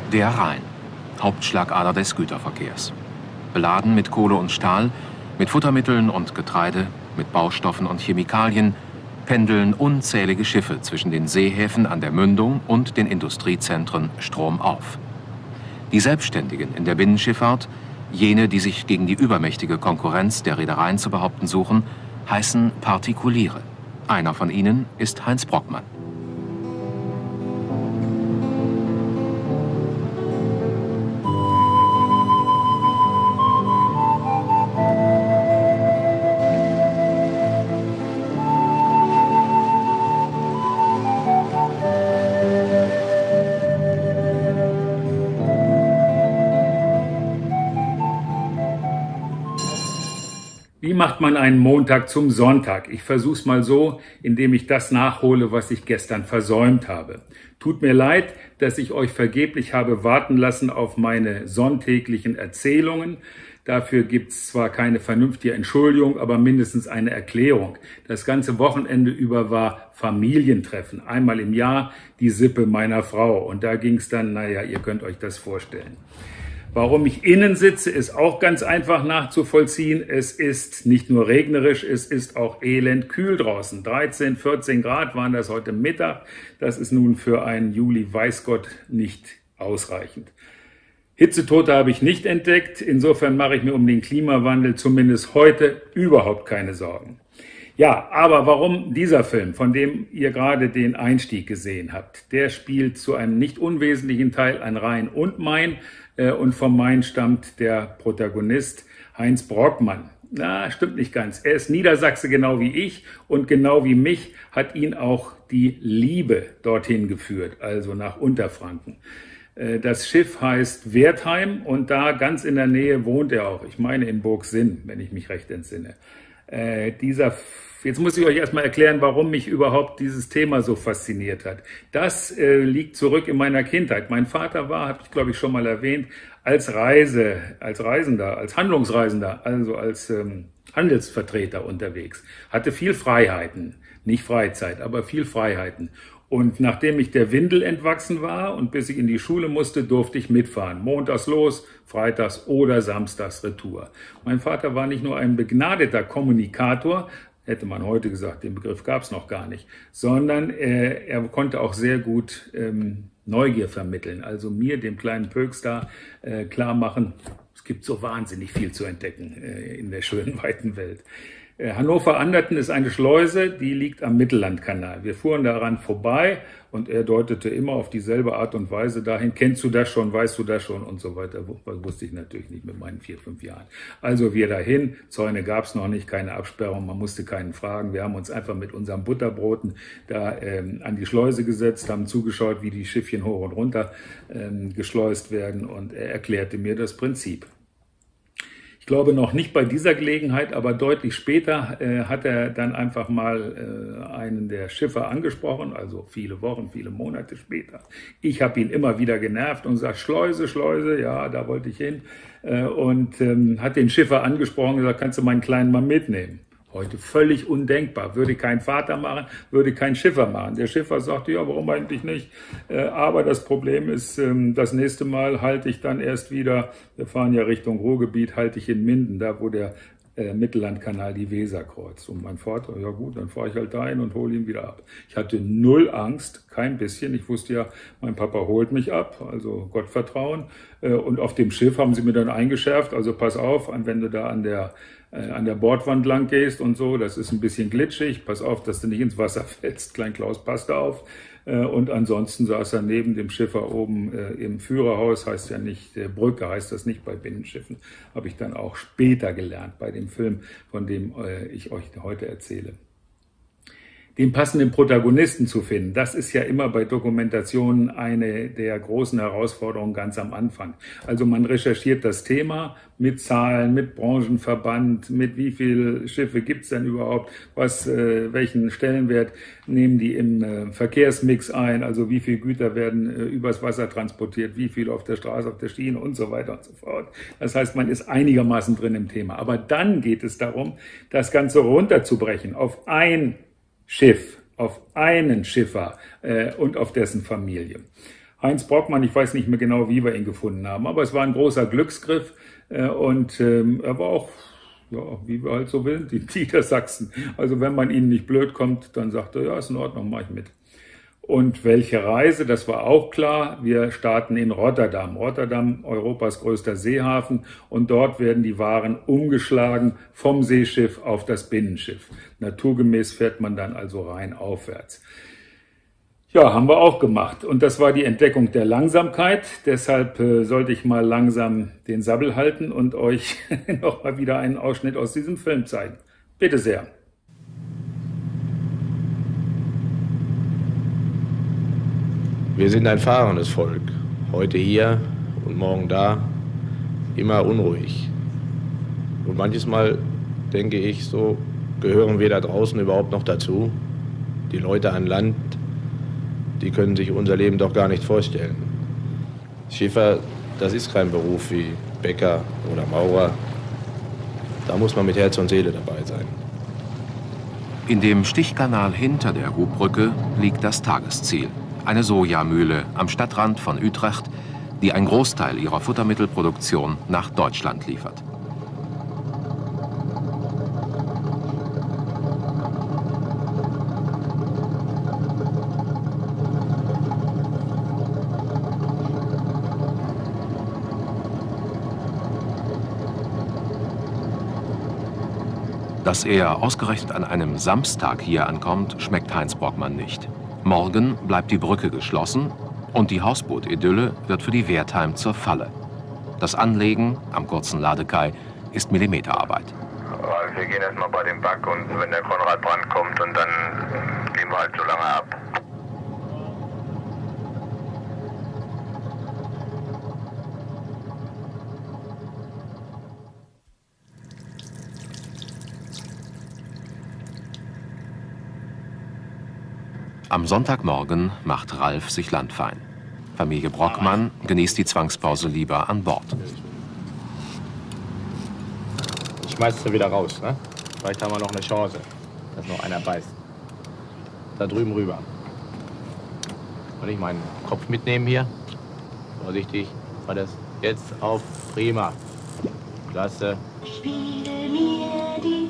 Der Rhein, Hauptschlagader des Güterverkehrs. Beladen mit Kohle und Stahl, mit Futtermitteln und Getreide, mit Baustoffen und Chemikalien, pendeln unzählige Schiffe zwischen den Seehäfen an der Mündung und den Industriezentren stromauf. Die Selbstständigen in der Binnenschifffahrt, jene, die sich gegen die übermächtige Konkurrenz der Reedereien zu behaupten suchen, heißen Partikuliere. Einer von ihnen ist Heinz Brockmann. Wie macht man einen Montag zum Sonntag? Ich versuche es mal so, indem ich das nachhole, was ich gestern versäumt habe. Tut mir leid, dass ich euch vergeblich habe warten lassen auf meine sonntäglichen Erzählungen. Dafür gibt es zwar keine vernünftige Entschuldigung, aber mindestens eine Erklärung. Das ganze Wochenende über war Familientreffen. Einmal im Jahr die Sippe meiner Frau. Und da ging es dann, naja, ihr könnt euch das vorstellen. Warum ich innen sitze, ist auch ganz einfach nachzuvollziehen. Es ist nicht nur regnerisch, es ist auch elend kühl draußen. 13, 14 Grad waren das heute Mittag. Das ist nun für einen Juli, weiß Gott, nicht ausreichend. Hitzetote habe ich nicht entdeckt. Insofern mache ich mir um den Klimawandel zumindest heute überhaupt keine Sorgen. Ja, aber warum dieser Film, von dem ihr gerade den Einstieg gesehen habt? Der spielt zu einem nicht unwesentlichen Teil an Rhein und Main. Und vom Main stammt der Protagonist Heinz Brockmann. Na, stimmt nicht ganz. Er ist Niedersachse genau wie ich und genau wie mich hat ihn auch die Liebe dorthin geführt, also nach Unterfranken. Das Schiff heißt Wertheim und da ganz in der Nähe wohnt er auch. Ich meine in Burgsinn, wenn ich mich recht entsinne. Jetzt muss ich euch erstmal erklären, warum mich überhaupt dieses Thema so fasziniert hat. Das liegt zurück in meiner Kindheit. Mein Vater war, habe ich glaube ich schon mal erwähnt, als Reisender, als Handlungsreisender, also als Handelsvertreter unterwegs. Hatte viel Freiheiten, nicht Freizeit, aber viel Freiheiten. Und nachdem ich der Windel entwachsen war und bis ich in die Schule musste, durfte ich mitfahren. Montags los, freitags oder samstags retour. Mein Vater war nicht nur ein begnadeter Kommunikator, hätte man heute gesagt, den Begriff gab es noch gar nicht, sondern er konnte auch sehr gut Neugier vermitteln. Also mir, dem kleinen Pöks da, klar machen, es gibt so wahnsinnig viel zu entdecken in der schönen, weiten Welt. Hannover-Anderten ist eine Schleuse, die liegt am Mittellandkanal. Wir fuhren daran vorbei und er deutete immer auf dieselbe Art und Weise dahin. Kennst du das schon, weißt du das schon und so weiter. Das wusste ich natürlich nicht mit meinen 4, 5 Jahren. Also wir dahin, Zäune gab es noch nicht, keine Absperrung, man musste keinen fragen. Wir haben uns einfach mit unseren Butterbroten da an die Schleuse gesetzt, haben zugeschaut, wie die Schiffchen hoch und runter geschleust werden und er erklärte mir das Prinzip. Ich glaube noch nicht bei dieser Gelegenheit, aber deutlich später hat er dann einfach mal einen der Schiffer angesprochen, also viele Wochen, viele Monate später. Ich habe ihn immer wieder genervt und gesagt, Schleuse, Schleuse, ja, da wollte ich hin. Und hat den Schiffer angesprochen und gesagt, kannst du meinen Kleinen mal mitnehmen? Heute völlig undenkbar. Würde kein Vater machen, würde kein Schiffer machen. Der Schiffer sagte, ja, warum eigentlich nicht? Aber das Problem ist, das nächste Mal halte ich dann erst wieder, wir fahren ja Richtung Ruhrgebiet, halte ich in Minden, da wo der Mittellandkanal die Weser kreuzt. Und mein Vater, ja gut, dann fahre ich halt dahin und hole ihn wieder ab. Ich hatte null Angst, kein bisschen. Ich wusste ja, mein Papa holt mich ab, also Gottvertrauen. Und auf dem Schiff haben sie mir dann eingeschärft, also pass auf, wenn du da an der Bordwand lang gehst und so, das ist ein bisschen glitschig, pass auf, dass du nicht ins Wasser fällst, Klein Klaus, passt auf. Und ansonsten saß er neben dem Schiffer oben im Führerhaus, heißt ja nicht, Brücke heißt das nicht bei Binnenschiffen, habe ich dann auch später gelernt, bei dem Film, von dem ich euch heute erzähle. Den passenden Protagonisten zu finden, das ist ja immer bei Dokumentationen eine der großen Herausforderungen ganz am Anfang. Also man recherchiert das Thema mit Zahlen, mit Branchenverband, mit wie viele Schiffe gibt's denn überhaupt, welchen Stellenwert nehmen die im Verkehrsmix ein, also wie viel Güter werden übers Wasser transportiert, wie viel auf der Straße, auf der Schiene und so weiter und so fort. Das heißt, man ist einigermaßen drin im Thema. Aber dann geht es darum, das Ganze runterzubrechen auf ein Schiff, auf einen Schiffer und auf dessen Familie. Heinz Brockmann, ich weiß nicht mehr genau, wie wir ihn gefunden haben, aber es war ein großer Glücksgriff und er war auch, ja, wie wir halt so sind, die Niedersachsen. Also wenn man ihnen nicht blöd kommt, dann sagt er, ja, ist in Ordnung, mach ich mit. Und welche Reise, das war auch klar. Wir starten in Rotterdam. Rotterdam, Europas größter Seehafen. Und dort werden die Waren umgeschlagen vom Seeschiff auf das Binnenschiff. Naturgemäß fährt man dann also rein aufwärts. Ja, haben wir auch gemacht. Und das war die Entdeckung der Langsamkeit. Deshalb sollte ich mal langsam den Sabbel halten und euch noch mal wieder einen Ausschnitt aus diesem Film zeigen. Bitte sehr. Wir sind ein fahrendes Volk, heute hier und morgen da, immer unruhig. Und manches Mal denke ich, so gehören wir da draußen überhaupt noch dazu. Die Leute an Land, die können sich unser Leben doch gar nicht vorstellen. Schiffer, das ist kein Beruf wie Bäcker oder Maurer. Da muss man mit Herz und Seele dabei sein. In dem Stichkanal hinter der Hubbrücke liegt das Tagesziel. Eine Sojamühle am Stadtrand von Utrecht, die einen Großteil ihrer Futtermittelproduktion nach Deutschland liefert. Dass er ausgerechnet an einem Samstag hier ankommt, schmeckt Heinz Brockmann nicht. Morgen bleibt die Brücke geschlossen und die Hausboot-Idylle wird für die Wertheim zur Falle. Das Anlegen am kurzen Ladekai ist Millimeterarbeit. Wir gehen erstmal bei dem Back und wenn der Konrad Brandt kommt und dann gehen wir halt so lange ab. Am Sonntagmorgen macht Ralf sich landfein. Familie Brockmann genießt die Zwangspause lieber an Bord. Ich schmeiß sie wieder raus, ne? Vielleicht haben wir noch eine Chance, dass noch einer beißt. Da drüben rüber. Soll ich meinen Kopf mitnehmen hier? Vorsichtig. War das jetzt auf? Prima. Klasse. Spiele mir die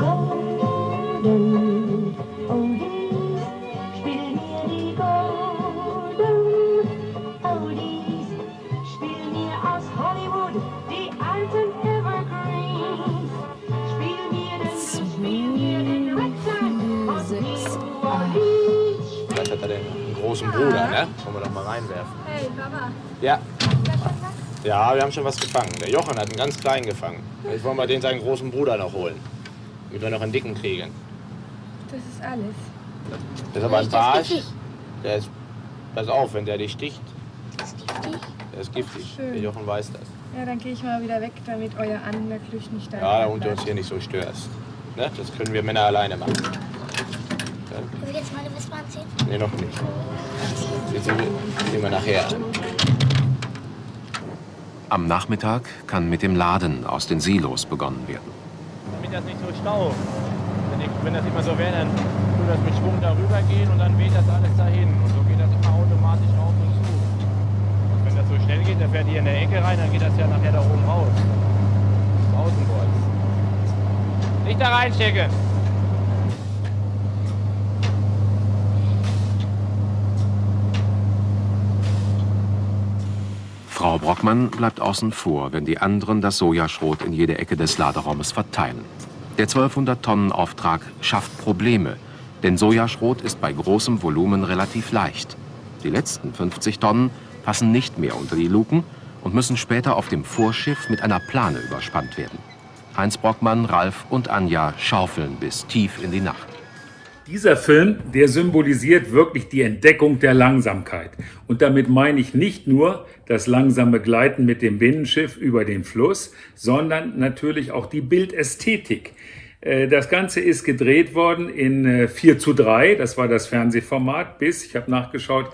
Golden Oldies. Spiel mir die Golden Oldies. Spiel mir aus Hollywood die alten Evergreens. Spiel mir den Ragtime aus New Orleans. Vielleicht hat er den großen Bruder, ne? Wollen wir doch mal reinwerfen. Hey, Papa. Ja. Ja, wir haben schon was gefangen. Der Jochen hat einen ganz kleinen gefangen. Jetzt wollen wir den seinen großen Bruder noch holen. Damit wir noch einen dicken kriegen. Das ist alles. Das ist aber ein Barsch. Der ist. Pass auf, wenn der dich sticht. Das ist giftig. Der ist giftig. Schön. Der Jochen weiß das. Ja, dann gehe ich mal wieder weg, damit euer Anglerflücht nicht da Ja, und du uns hier nicht so störst. Ne? Das können wir Männer alleine machen. Können wir jetzt meine Wespe anziehen? Nee, noch nicht. Jetzt sehen wir nachher an. Am Nachmittag kann mit dem Laden aus den Silos begonnen werden. Damit das nicht so staubt. Wenn das immer so wäre, dann würde das mit Schwung darüber gehen und dann weht das alles dahin. Und so geht das immer automatisch auf und zu. Und wenn das so schnell geht, dann fährt hier in der Ecke rein, dann geht das ja nachher da oben raus. Das Außenbords. Nicht da reinstecken! Frau Brockmann bleibt außen vor, wenn die anderen das Sojaschrot in jede Ecke des Laderaumes verteilen. Der 1200-Tonnen-Auftrag schafft Probleme, denn Sojaschrot ist bei großem Volumen relativ leicht. Die letzten 50 Tonnen passen nicht mehr unter die Luken und müssen später auf dem Vorschiff mit einer Plane überspannt werden. Heinz Brockmann, Ralf und Anja schaufeln bis tief in die Nacht. Dieser Film, der symbolisiert wirklich die Entdeckung der Langsamkeit. Und damit meine ich nicht nur das langsame Gleiten mit dem Binnenschiff über den Fluss, sondern natürlich auch die Bildästhetik. Das Ganze ist gedreht worden in 4:3, das war das Fernsehformat bis, ich habe nachgeschaut,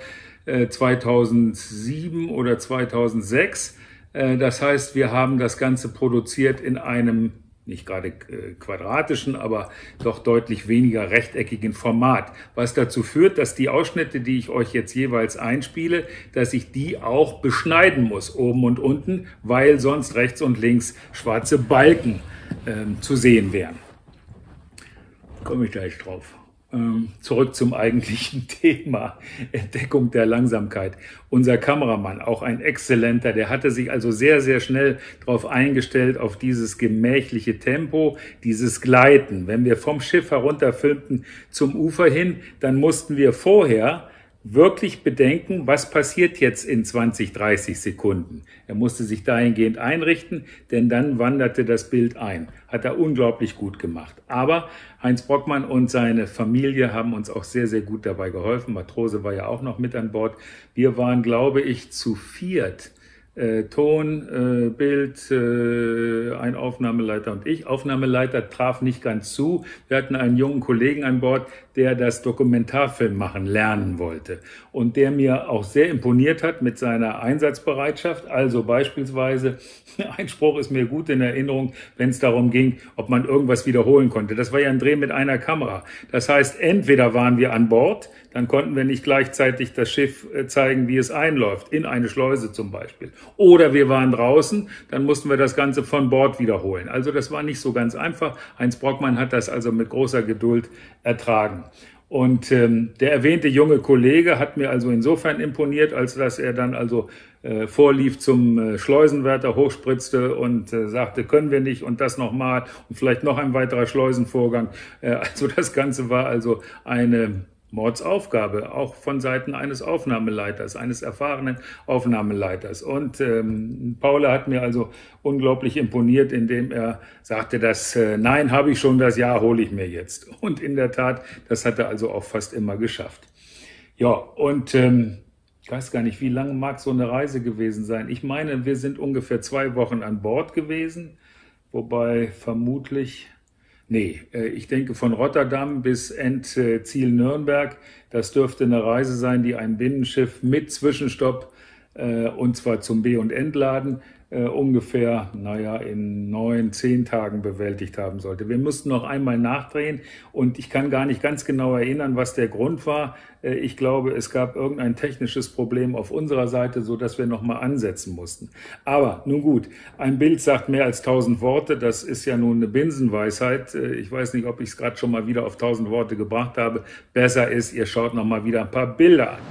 2007 oder 2006. Das heißt, wir haben das Ganze produziert in einem nicht gerade quadratischen, aber doch deutlich weniger rechteckigen Format. Was dazu führt, dass die Ausschnitte, die ich euch jetzt jeweils einspiele, dass ich die auch beschneiden muss, oben und unten, weil sonst rechts und links schwarze Balken zu sehen wären. Komme ich gleich drauf. Zurück zum eigentlichen Thema, Entdeckung der Langsamkeit. Unser Kameramann, auch ein exzellenter, der hatte sich also sehr, sehr schnell darauf eingestellt, auf dieses gemächliche Tempo, dieses Gleiten. Wenn wir vom Schiff herunter filmten zum Ufer hin, dann mussten wir vorher wirklich bedenken, was passiert jetzt in 20, 30 Sekunden. Er musste sich dahingehend einrichten, denn dann wanderte das Bild ein. Hat er unglaublich gut gemacht. Aber Heinz Brockmann und seine Familie haben uns auch sehr, sehr gut dabei geholfen. Matrose war ja auch noch mit an Bord. Wir waren, glaube ich, zu viert. Ton, Bild, ein Aufnahmeleiter und ich. Aufnahmeleiter traf nicht ganz zu. Wir hatten einen jungen Kollegen an Bord, der das Dokumentarfilm machen lernen wollte und der mir auch sehr imponiert hat mit seiner Einsatzbereitschaft. Also beispielsweise, ein Spruch ist mir gut in Erinnerung, wenn es darum ging, ob man irgendwas wiederholen konnte. Das war ja ein Dreh mit einer Kamera. Das heißt, entweder waren wir an Bord, dann konnten wir nicht gleichzeitig das Schiff zeigen, wie es einläuft, in eine Schleuse zum Beispiel. Oder wir waren draußen, dann mussten wir das Ganze von Bord wiederholen. Also das war nicht so ganz einfach. Heinz Brockmann hat das also mit großer Geduld ertragen. Und der erwähnte junge Kollege hat mir also insofern imponiert, als dass er dann also vorlief zum Schleusenwärter, hochspritzte und sagte, können wir nicht und das nochmal und vielleicht noch ein weiterer Schleusenvorgang. Also das Ganze war also eine Mordsaufgabe, auch von Seiten eines Aufnahmeleiters, eines erfahrenen Aufnahmeleiters. Und Paula hat mir also unglaublich imponiert, indem er sagte, dass nein, habe ich schon, das Ja hole ich mir jetzt. Und in der Tat, das hat er also auch fast immer geschafft. Ja, und ich weiß gar nicht, wie lange mag so eine Reise gewesen sein. Ich meine, wir sind ungefähr 2 Wochen an Bord gewesen, wobei vermutlich... Nee, ich denke von Rotterdam bis Endziel Nürnberg, das dürfte eine Reise sein, die ein Binnenschiff mit Zwischenstopp, und zwar zum Be- und Entladen, ungefähr, in 9, 10 Tagen bewältigt haben sollte. Wir mussten noch einmal nachdrehen und ich kann gar nicht ganz genau erinnern, was der Grund war. Ich glaube, es gab irgendein technisches Problem auf unserer Seite, so dass wir nochmal ansetzen mussten. Aber nun gut, ein Bild sagt mehr als 1000 Worte. Das ist ja nun eine Binsenweisheit. Ich weiß nicht, ob ich es gerade schon mal wieder auf 1000 Worte gebracht habe. Besser ist, ihr schaut nochmal wieder ein paar Bilder an.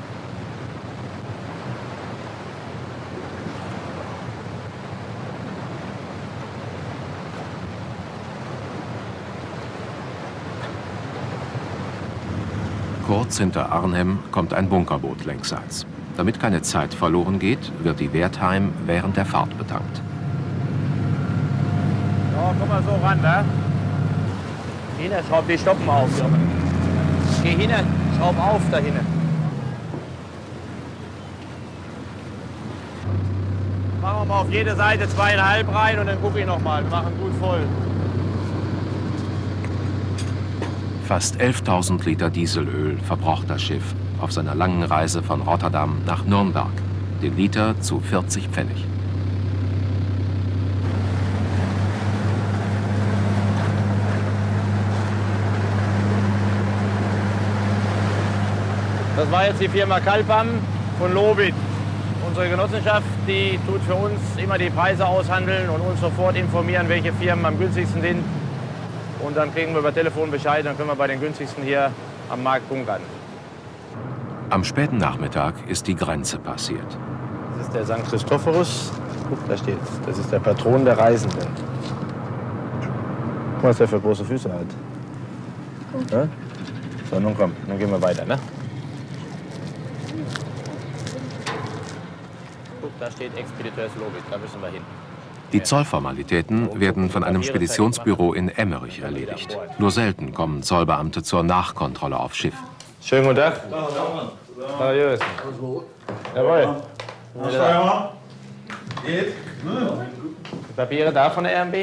Kurz hinter Arnhem kommt ein Bunkerboot längsseits. Damit keine Zeit verloren geht, wird die Wertheim während der Fahrt betankt. Ja, komm mal so ran, ne? Hinten, schraub die Stoppen auf, Junge. Geh hinten, schraub auf da hinten. Machen wir mal auf jede Seite 2,5 rein und dann gucke ich noch mal. Wir machen gut voll. Fast 11.000 Liter Dieselöl verbraucht das Schiff auf seiner langen Reise von Rotterdam nach Nürnberg. Den Liter zu 40 Pfennig. Das war jetzt die Firma Kalpam von Lobit. Unsere Genossenschaft, die tut für uns immer die Preise aushandeln und uns sofort informieren, welche Firmen am günstigsten sind. Und dann kriegen wir über Telefon Bescheid, dann können wir bei den günstigsten hier am Markt bunkern. Am späten Nachmittag ist die Grenze passiert. Das ist der St. Christophorus. Guck, da steht's. Das ist der Patron der Reisenden. Guck mal, was der für große Füße hat. Ja? So, nun komm, dann gehen wir weiter, ne? Guck, da steht Expediteurs Lobit, da müssen wir hin. Die Zollformalitäten werden von einem Speditionsbüro in Emmerich erledigt. Nur selten kommen Zollbeamte zur Nachkontrolle aufs Schiff. Schönen guten Tag. Hallo, Jürgen. Jawohl. Die Papiere da von der RMB?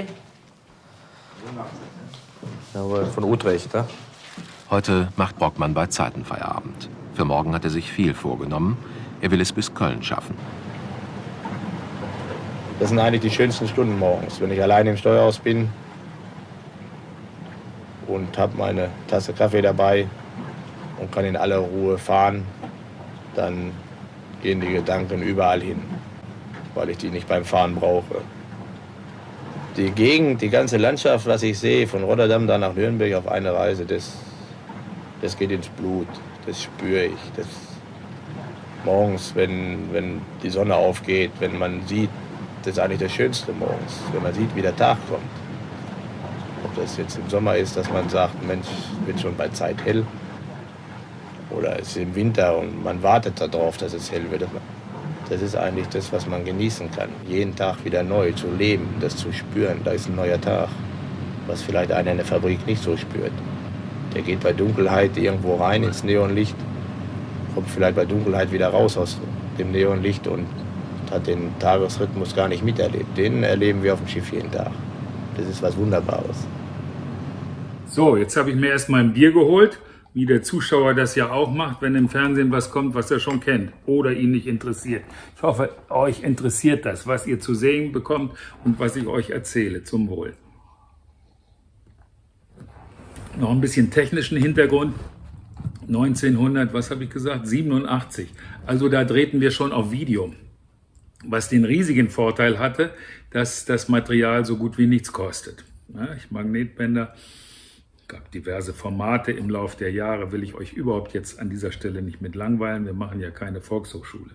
Jawohl, von Utrecht, ne? Heute macht Brockmann bei Zeitenfeierabend. Für morgen hat er sich viel vorgenommen. Er will es bis Köln schaffen. Das sind eigentlich die schönsten Stunden morgens, wenn ich alleine im Steuerhaus bin und habe meine Tasse Kaffee dabei und kann in aller Ruhe fahren, dann gehen die Gedanken überall hin, weil ich die nicht beim Fahren brauche. Die Gegend, die ganze Landschaft, was ich sehe, von Rotterdam da nach Nürnberg auf eine Reise, das geht ins Blut, das spüre ich. Das morgens, wenn die Sonne aufgeht, wenn man sieht, das ist eigentlich das Schönste morgens, wenn man sieht, wie der Tag kommt. Ob das jetzt im Sommer ist, dass man sagt, Mensch, wird schon bei Zeit hell. Oder es ist im Winter und man wartet darauf, dass es hell wird. Das ist eigentlich das, was man genießen kann. Jeden Tag wieder neu zu leben, das zu spüren. Da ist ein neuer Tag, was vielleicht einer in der Fabrik nicht so spürt. Der geht bei Dunkelheit irgendwo rein ins Neonlicht, kommt vielleicht bei Dunkelheit wieder raus aus dem Neonlicht und hat den Tagesrhythmus gar nicht miterlebt. Den erleben wir auf dem Schiff jeden Tag. Das ist was Wunderbares. So, jetzt habe ich mir erstmal ein Bier geholt, wie der Zuschauer das ja auch macht, wenn im Fernsehen was kommt, was er schon kennt oder ihn nicht interessiert. Ich hoffe, euch interessiert das, was ihr zu sehen bekommt und was ich euch erzähle. Zum Wohl. Noch ein bisschen technischen Hintergrund. 1900, was habe ich gesagt? 87. Also da drehten wir schon auf Video. Was den riesigen Vorteil hatte, dass das Material so gut wie nichts kostet. Ja, Magnetbänder, gab diverse Formate im Laufe der Jahre, will ich euch überhaupt jetzt an dieser Stelle nicht mit langweilen. Wir machen ja keine Volkshochschule.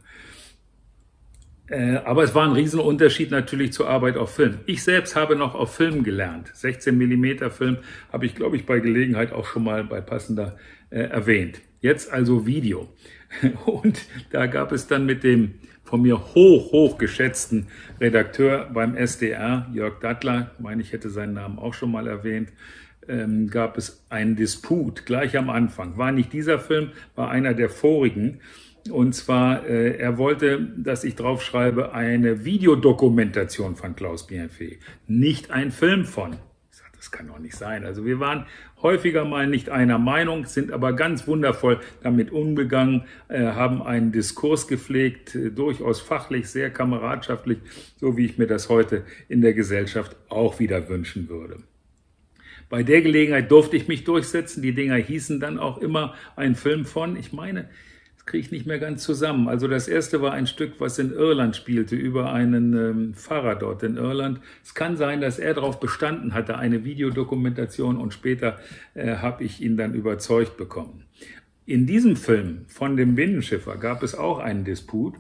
Aber es war ein Riesenunterschied natürlich zur Arbeit auf Film. Ich selbst habe noch auf Film gelernt. 16 mm Film habe ich, glaube ich, bei Gelegenheit auch schon mal bei passender erwähnt. Jetzt also Video. Und da gab es dann mit dem von mir hoch geschätzten Redakteur beim SDR, Jörg Dattler, ich meine, ich hätte seinen Namen auch schon mal erwähnt, gab es einen Disput gleich am Anfang. War nicht dieser Film, war einer der vorigen. Und zwar, er wollte, dass ich draufschreibe, eine Videodokumentation von Klaus Bienfait, nicht ein Film von. Ich sage, das kann doch nicht sein. Also wir waren häufiger mal nicht einer Meinung, sind aber ganz wundervoll damit umgegangen, haben einen Diskurs gepflegt, durchaus fachlich, sehr kameradschaftlich, so wie ich mir das heute in der Gesellschaft auch wieder wünschen würde. Bei der Gelegenheit durfte ich mich durchsetzen. Die Dinger hießen dann auch immer ein Film von, ich meine, kriege ich nicht mehr ganz zusammen. Also das erste war ein Stück, was in Irland spielte, über einen Pfarrer dort in Irland. Es kann sein, dass er darauf bestanden hatte, eine Videodokumentation, und später habe ich ihn dann überzeugt bekommen. In diesem Film von dem Binnenschiffer gab es auch einen Disput.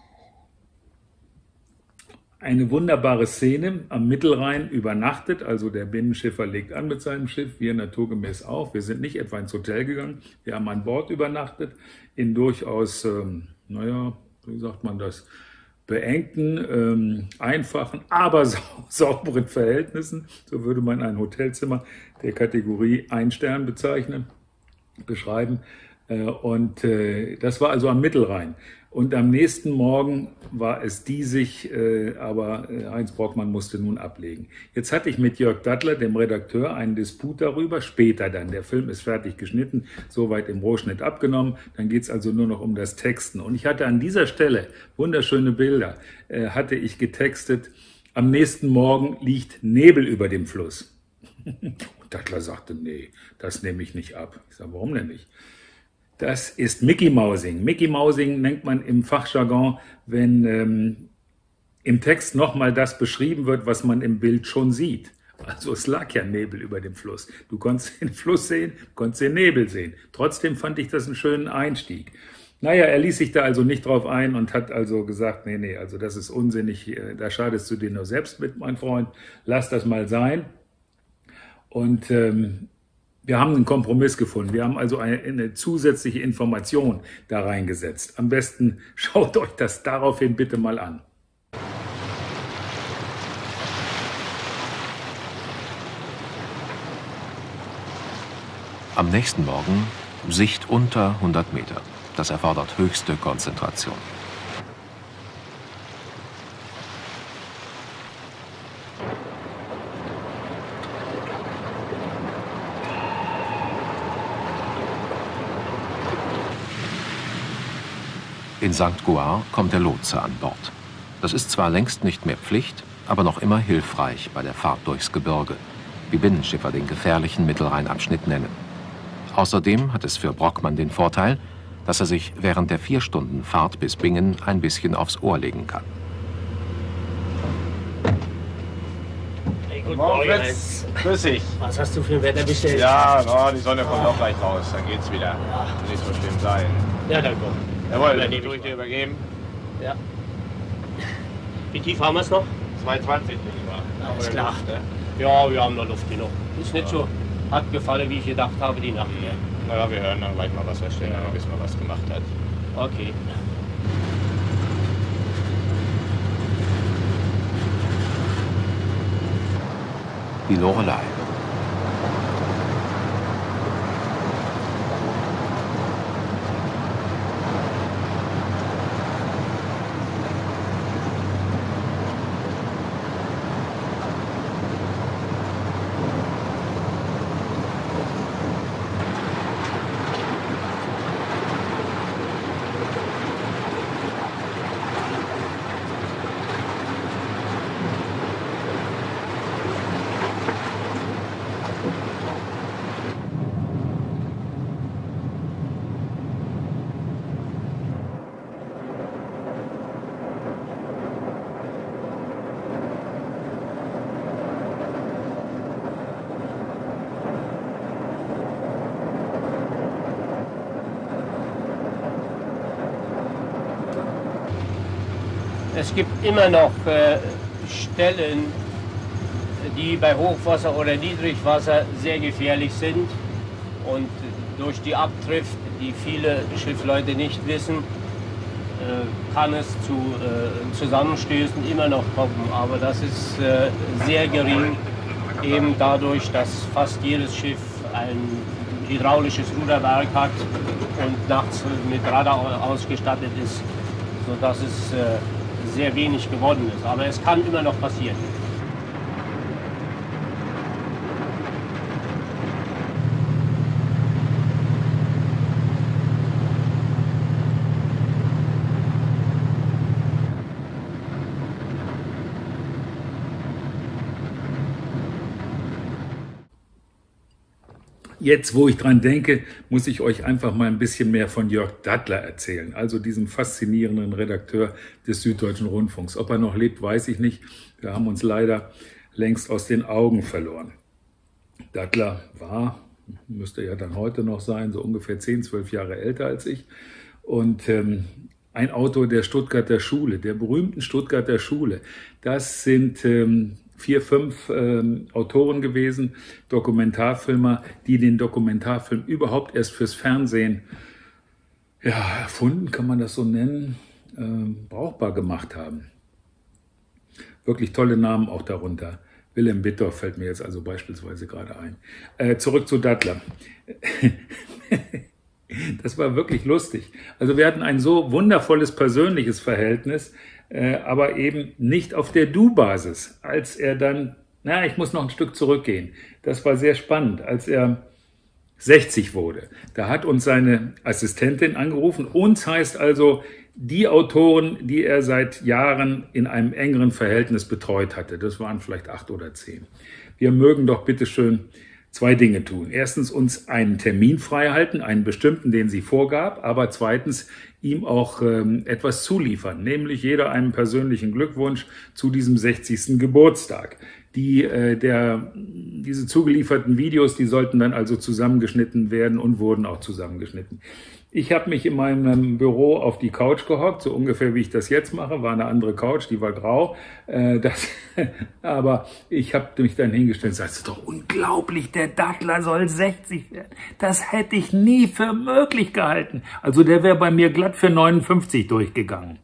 Eine wunderbare Szene, am Mittelrhein übernachtet, also der Binnenschiffer legt an mit seinem Schiff, wir naturgemäß auch. Wir sind nicht etwa ins Hotel gegangen, wir haben an Bord übernachtet, in durchaus, naja, wie sagt man das, beengten, einfachen, aber sauberen Verhältnissen. So würde man ein Hotelzimmer der Kategorie 1 Stern beschreiben. Und das war also am Mittelrhein. Und am nächsten Morgen war es diesig, aber Heinz Brockmann musste nun ablegen. Jetzt hatte ich mit Jörg Dattler, dem Redakteur, einen Disput darüber, später dann. Der Film ist fertig geschnitten, soweit im Rohschnitt abgenommen. Dann geht es also nur noch um das Texten. Und ich hatte an dieser Stelle, wunderschöne Bilder, hatte ich getextet, am nächsten Morgen liegt Nebel über dem Fluss. Und Dattler sagte, nee, das nehme ich nicht ab. Ich sage, warum denn nicht? Das ist Mickey Mousing. Mickey Mousing nennt man im Fachjargon, wenn im Text nochmal das beschrieben wird, was man im Bild schon sieht. Also es lag ja Nebel über dem Fluss. Du konntest den Fluss sehen, konntest den Nebel sehen. Trotzdem fand ich das einen schönen Einstieg. Naja, er ließ sich da also nicht drauf ein und hat also gesagt, nee, also das ist unsinnig, da schadest du dir nur selbst mit, mein Freund, lass das mal sein. Und wir haben einen Kompromiss gefunden. Wir haben also eine zusätzliche Information da reingesetzt. Am besten schaut euch das daraufhin bitte mal an. Am nächsten Morgen Sicht unter 100 Meter. Das erfordert höchste Konzentration. In St. Goar kommt der Lotse an Bord. Das ist zwar längst nicht mehr Pflicht, aber noch immer hilfreich bei der Fahrt durchs Gebirge, wie Binnenschiffer den gefährlichen Mittelrheinabschnitt nennen. Außerdem hat es für Brockmann den Vorteil, dass er sich während der 4 Stunden Fahrt bis Bingen ein bisschen aufs Ohr legen kann. Hey, guten Morgen, Morgen, Fritz. Grüß dich. Was hast du für ein Wetter bestellt? Ja, die Sonne kommt auch gleich raus, dann geht's wieder. Ja. Nicht so schlimm sein. Ja, dann komm. Jawohl, Dann dann nehme tue ich ich dir mal. übergeben. Ja. Wie tief haben wir es noch? 220 denke ich mal. Alles Aber klar. Luft, ne? Ja, wir haben noch Luft genug. Ist nicht so, hat gefallen, wie ich gedacht habe, die Nacht. Ja. Naja, wir hören dann gleich mal, was er stellt, dann wissen wir, was gemacht hat. Okay. Die Lorelei. Es gibt immer noch Stellen, die bei Hochwasser oder Niedrigwasser sehr gefährlich sind. Und durch die Abtrift, die viele Schiffleute nicht wissen, kann es zu Zusammenstößen immer noch kommen. Aber das ist sehr gering, eben dadurch, dass fast jedes Schiff ein hydraulisches Ruderwerk hat und nachts mit Radar ausgestattet ist, sodass es sehr wenig geworden ist. Aber es kann immer noch passieren. Jetzt, wo ich dran denke, muss ich euch einfach mal ein bisschen mehr von Jörg Dattler erzählen, also diesem faszinierenden Redakteur des Süddeutschen Rundfunks. Ob er noch lebt, weiß ich nicht. Wir haben uns leider längst aus den Augen verloren. Dattler war, müsste ja dann heute noch sein, so ungefähr 10, 12 Jahre älter als ich. Und ein Autor der Stuttgarter Schule, der berühmten Stuttgarter Schule. Das sind 4, 5 Autoren gewesen, Dokumentarfilmer, die den Dokumentarfilm überhaupt erst fürs Fernsehen erfunden, kann man das so nennen, brauchbar gemacht haben. Wirklich tolle Namen auch darunter. Wilhelm Bittorf fällt mir jetzt also beispielsweise gerade ein. Zurück zu Dattler. Das war wirklich lustig. Also wir hatten ein so wundervolles persönliches Verhältnis, aber eben nicht auf der Du-Basis. Als er dann, ich muss noch ein Stück zurückgehen. Das war sehr spannend, als er 60 wurde. Da hat uns seine Assistentin angerufen. Uns heißt also die Autoren, die er seit Jahren in einem engeren Verhältnis betreut hatte. Das waren vielleicht 8 oder 10. Wir mögen doch bitteschön 2 Dinge tun. Erstens uns einen Termin frei halten, einen bestimmten, den sie vorgab, aber zweitens ihm auch etwas zuliefern, nämlich jeder einen persönlichen Glückwunsch zu diesem 60. Geburtstag. Diese zugelieferten Videos, die sollten dann also zusammengeschnitten werden und wurden auch zusammengeschnitten. Ich habe mich in meinem Büro auf die Couch gehockt, so ungefähr wie ich das jetzt mache, war eine andere Couch, die war grau. Aber ich habe mich dann hingestellt und gesagt, das ist doch unglaublich, der Dattler soll 60 werden. Das hätte ich nie für möglich gehalten. Also der wäre bei mir glatt für 59 durchgegangen.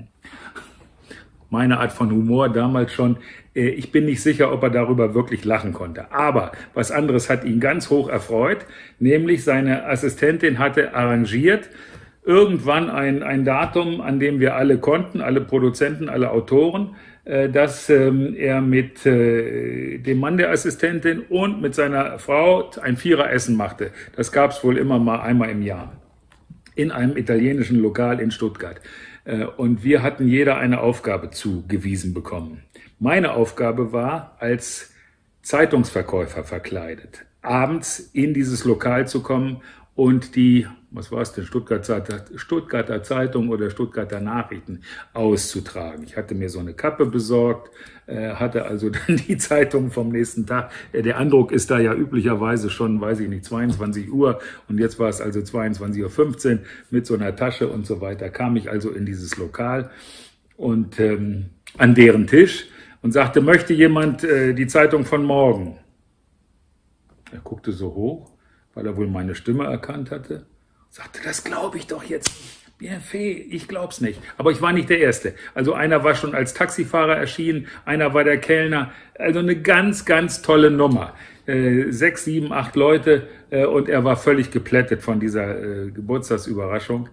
Meine Art von Humor damals schon. Ich bin nicht sicher, ob er darüber wirklich lachen konnte. Aber was anderes hat ihn ganz hoch erfreut, nämlich seine Assistentin hatte arrangiert, irgendwann ein Datum, an dem wir alle konnten, alle Produzenten, alle Autoren, dass er mit dem Mann der Assistentin und mit seiner Frau ein Viereressen machte. Das gab es wohl immer mal einmal im Jahr in einem italienischen Lokal in Stuttgart. Und wir hatten jeder eine Aufgabe zugewiesen bekommen. Meine Aufgabe war, als Zeitungsverkäufer verkleidet, abends in dieses Lokal zu kommen und die, was war es denn, Stuttgarter Zeitung oder Stuttgarter Nachrichten auszutragen. Ich hatte mir so eine Kappe besorgt, hatte also dann die Zeitung vom nächsten Tag. Der Andruck ist da ja üblicherweise schon, weiß ich nicht, 22 Uhr und jetzt war es also 22:15 Uhr mit so einer Tasche und so weiter. Kam ich also in dieses Lokal und an deren Tisch und sagte, möchte jemand die Zeitung von morgen? Er guckte so hoch, weil er wohl meine Stimme erkannt hatte. Sagte, das glaube ich doch jetzt nicht. Bien fait, ich glaub's nicht. Aber ich war nicht der Erste. Also einer war schon als Taxifahrer erschienen, einer war der Kellner. Also eine ganz, ganz tolle Nummer. 6, 7, 8 Leute und er war völlig geplättet von dieser Geburtstagsüberraschung.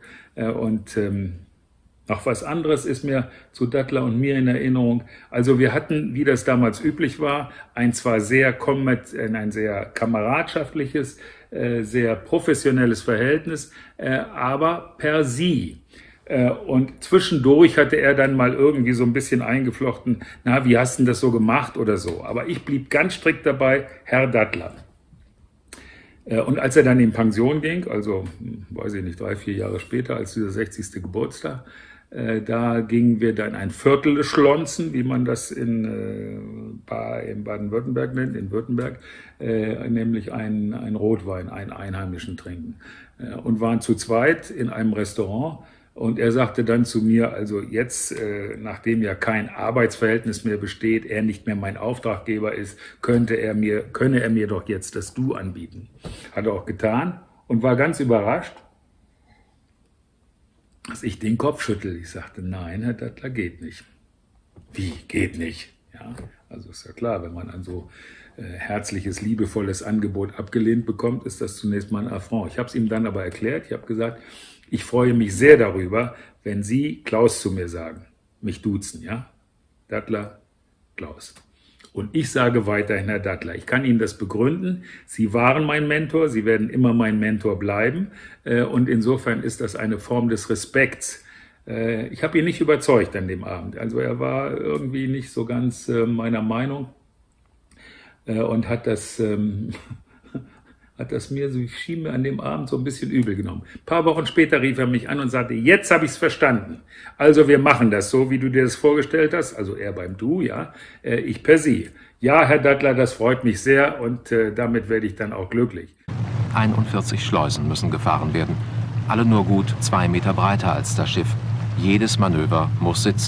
Noch was anderes ist mir zu Dattler und mir in Erinnerung. Also wir hatten, wie das damals üblich war, ein sehr kameradschaftliches, sehr professionelles Verhältnis, aber per Sie. Und zwischendurch hatte er dann mal irgendwie so ein bisschen eingeflochten, na, wie hast du das so gemacht oder so. Aber ich blieb ganz strikt dabei, Herr Dattler. Und als er dann in Pension ging, also, weiß ich nicht, 3, 4 Jahre später, als dieser 60. Geburtstag, da gingen wir dann ein Viertel schlonzen, wie man das in Baden-Württemberg nennt, in Württemberg, nämlich einen Rotwein, einen einheimischen trinken. Und waren zu zweit in einem Restaurant. Und er sagte dann zu mir, also jetzt, nachdem ja kein Arbeitsverhältnis mehr besteht, er nicht mehr mein Auftraggeber ist, könne er mir doch jetzt das Du anbieten. Hat er auch getan und war ganz überrascht, dass ich den Kopf schüttel. Ich sagte, nein, Herr Dattler, geht nicht. Wie, geht nicht? Ja, also ist ja klar, wenn man ein so herzliches, liebevolles Angebot abgelehnt bekommt, ist das zunächst mal ein Affront. Ich habe es ihm dann aber erklärt, ich habe gesagt, ich freue mich sehr darüber, wenn Sie Klaus zu mir sagen. Mich duzen, ja? Dattler, Klaus. Und ich sage weiterhin, Herr Dattler, ich kann Ihnen das begründen. Sie waren mein Mentor, Sie werden immer mein Mentor bleiben. Und insofern ist das eine Form des Respekts. Ich habe ihn nicht überzeugt an dem Abend. Also er war irgendwie nicht so ganz meiner Meinung und hat das mir, so schien mir an dem Abend so ein bisschen übel genommen. Ein paar Wochen später rief er mich an und sagte, jetzt habe ich es verstanden. Also wir machen das so, wie du dir das vorgestellt hast. Also er beim Du, ja, ich per Sie. Ja, Herr Dattler, das freut mich sehr und damit werde ich dann auch glücklich. 41 Schleusen müssen gefahren werden. Alle nur gut 2 Meter breiter als das Schiff. Jedes Manöver muss sitzen.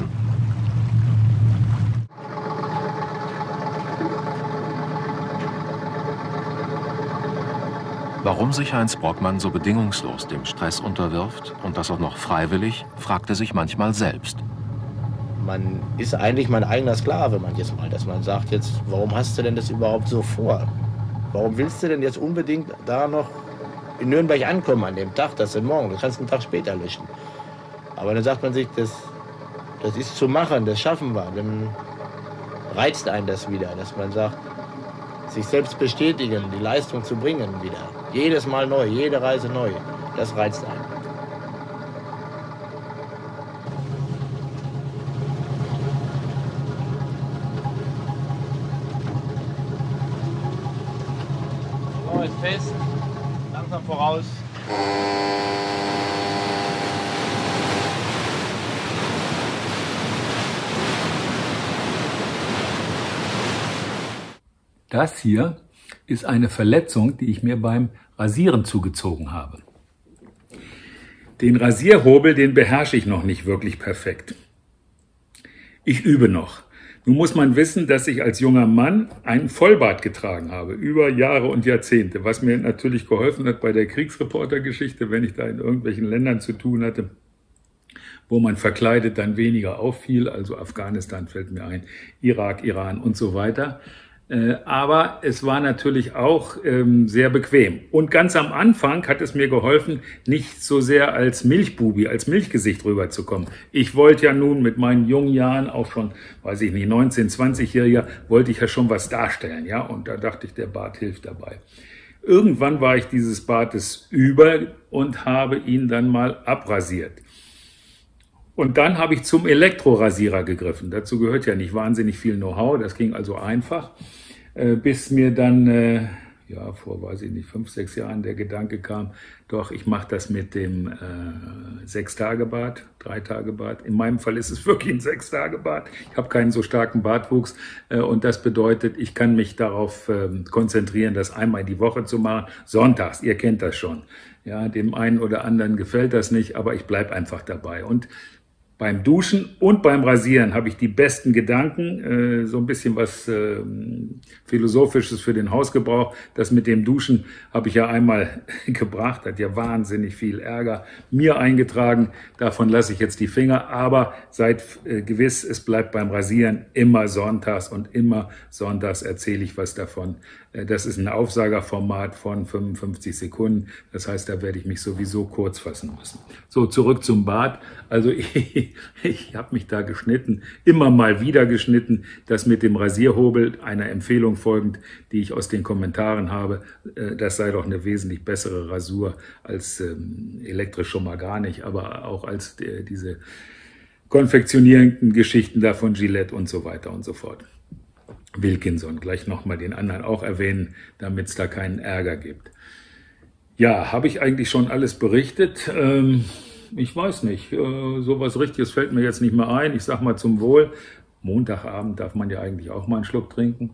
Warum sich Heinz Brockmann so bedingungslos dem Stress unterwirft und das auch noch freiwillig, fragt er sich manchmal selbst. Man ist eigentlich mein eigener Sklave manches Mal, dass man sagt jetzt, warum hast du denn das überhaupt so vor? Warum willst du denn jetzt unbedingt da noch in Nürnberg ankommen an dem Tag, das ist morgen, du kannst einen Tag später löschen. Aber dann sagt man sich, das ist zu machen, das schaffen wir, dann reizt einen das wieder, dass man sagt, sich selbst bestätigen, die Leistung zu bringen wieder. Jedes Mal neu, jede Reise neu. Das reizt einen. So, ist fest. Langsam voraus. Das hier ist eine Verletzung, die ich mir beim Rasieren zugezogen habe. Den Rasierhobel, den beherrsche ich noch nicht wirklich perfekt. Ich übe noch. Nun muss man wissen, dass ich als junger Mann einen Vollbart getragen habe, über Jahre und Jahrzehnte, was mir natürlich geholfen hat bei der Kriegsreportergeschichte, wenn ich da in irgendwelchen Ländern zu tun hatte, wo man verkleidet dann weniger auffiel, also Afghanistan fällt mir ein, Irak, Iran und so weiter. Aber es war natürlich auch sehr bequem. Und ganz am Anfang hat es mir geholfen, nicht so sehr als Milchbubi, als Milchgesicht rüberzukommen. Ich wollte ja nun mit meinen jungen Jahren, auch schon, weiß ich nicht, 19-, 20-Jähriger, wollte ich ja schon was darstellen, ja. Und da dachte ich, der Bart hilft dabei. Irgendwann war ich dieses Bartes über und habe ihn dann mal abrasiert. Und dann habe ich zum Elektrorasierer gegriffen. Dazu gehört ja nicht wahnsinnig viel Know-how, das ging also einfach, bis mir dann, ja, vor, weiß ich nicht, 5, 6 Jahren der Gedanke kam, doch, ich mache das mit dem 6-Tage-Bad, 3-Tage-Bad. In meinem Fall ist es wirklich ein 6-Tage-Bad. Ich habe keinen so starken Bartwuchs und das bedeutet, ich kann mich darauf konzentrieren, das einmal die Woche zu machen. Sonntags, ihr kennt das schon. Ja, dem einen oder anderen gefällt das nicht, aber ich bleibe einfach dabei. Und beim Duschen und beim Rasieren habe ich die besten Gedanken, so ein bisschen was Philosophisches für den Hausgebrauch. Das mit dem Duschen habe ich ja einmal gebracht, hat ja wahnsinnig viel Ärger mir eingetragen. Davon lasse ich jetzt die Finger, aber seid gewiss, es bleibt beim Rasieren immer sonntags und immer sonntags erzähle ich was davon. Das ist ein Aufsagerformat von 55 Sekunden. Das heißt, da werde ich mich sowieso kurz fassen müssen. So, zurück zum Bart. Also ich habe mich da geschnitten, immer mal wieder geschnitten. Das mit dem Rasierhobel, einer Empfehlung folgend, die ich aus den Kommentaren habe, das sei doch eine wesentlich bessere Rasur als elektrisch schon mal gar nicht, aber auch als diese konfektionierenden Geschichten da von Gillette und so weiter und so fort. Wilkinson, gleich nochmal den anderen auch erwähnen, damit es da keinen Ärger gibt. Ja, habe ich eigentlich schon alles berichtet? Ich weiß nicht, sowas Richtiges fällt mir jetzt nicht mehr ein. Ich sag mal zum Wohl, Montagabend darf man ja eigentlich auch mal einen Schluck trinken.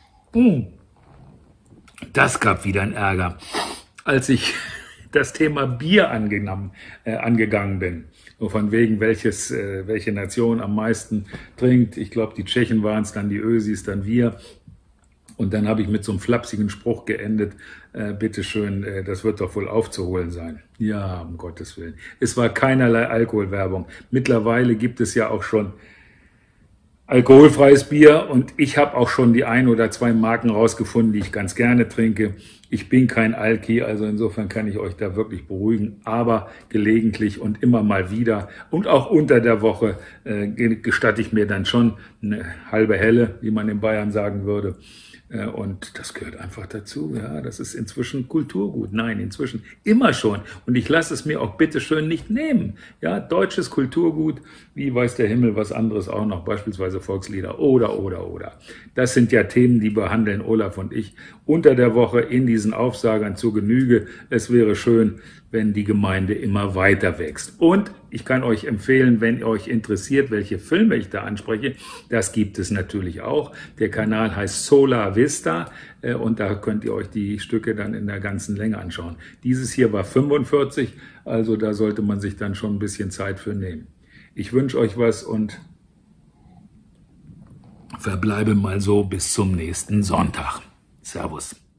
Das gab wieder einen Ärger, als ich das Thema Bier angegangen bin. So von wegen, welche Nation am meisten trinkt. Ich glaube, die Tschechen waren es, dann die Ösis, dann wir. Und dann habe ich mit so einem flapsigen Spruch geendet, bitteschön, das wird doch wohl aufzuholen sein. Ja, um Gottes Willen. Es war keinerlei Alkoholwerbung. Mittlerweile gibt es ja auch schon alkoholfreies Bier und ich habe auch schon die 1 oder 2 Marken rausgefunden, die ich ganz gerne trinke. Ich bin kein Alki, also insofern kann ich euch da wirklich beruhigen, aber gelegentlich und immer mal wieder und auch unter der Woche gestatte ich mir dann schon eine halbe Helle, wie man in Bayern sagen würde. Und das gehört einfach dazu, ja, das ist inzwischen Kulturgut. Nein, inzwischen immer schon. Und ich lasse es mir auch bitteschön nicht nehmen. Ja, deutsches Kulturgut, wie weiß der Himmel was anderes auch noch, beispielsweise Volkslieder oder. Das sind ja Themen, die behandeln Olaf und ich unter der Woche in diesen Aufsagern zur Genüge. Es wäre schön, wenn die Gemeinde immer weiter wächst. Und ich kann euch empfehlen, wenn euch interessiert, welche Filme ich da anspreche, das gibt es natürlich auch. Der Kanal heißt Sola Vista und da könnt ihr euch die Stücke dann in der ganzen Länge anschauen. Dieses hier war 45, also da sollte man sich dann schon ein bisschen Zeit für nehmen. Ich wünsche euch was und verbleibe mal so bis zum nächsten Sonntag. Servus.